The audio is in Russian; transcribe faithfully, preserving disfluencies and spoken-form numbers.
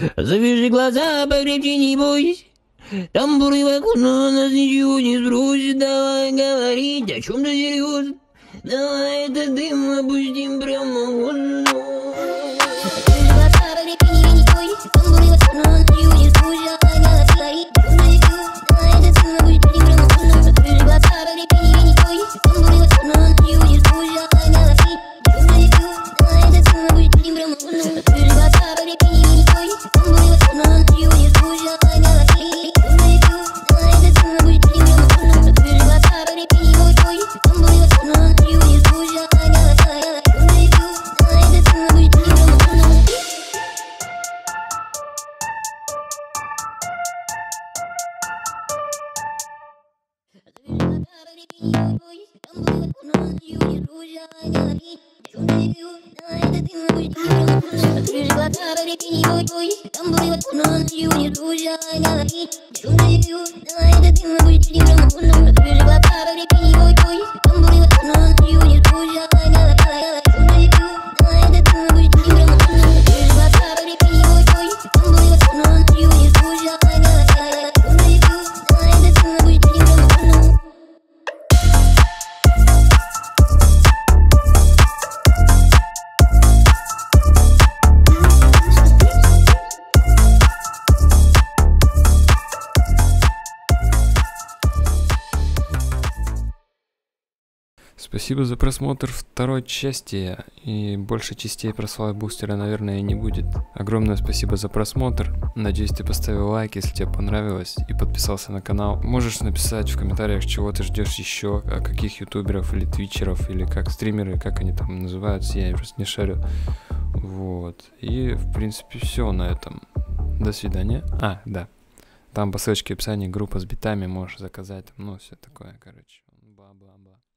Завяжи глаза, покрепче не бойся. Тамбуры вокруг, но нас ничего не сбросит. Давай говорить о чем-то серьезном. Давай этот дым опустим прямо в воздух. Спасибо за просмотр второй части, и больше частей про слова бустера, наверное, не будет. Огромное спасибо за просмотр, надеюсь, ты поставил лайк, если тебе понравилось, и подписался на канал. Можешь написать в комментариях, чего ты ждешь еще, а каких ютуберов или твичеров, или как стримеры, как они там называются, я просто не шарю. Вот, и в принципе все на этом. До свидания. А, да, там по ссылочке в описании группа с битами, можешь заказать, ну все такое, короче, бла-бла-бла.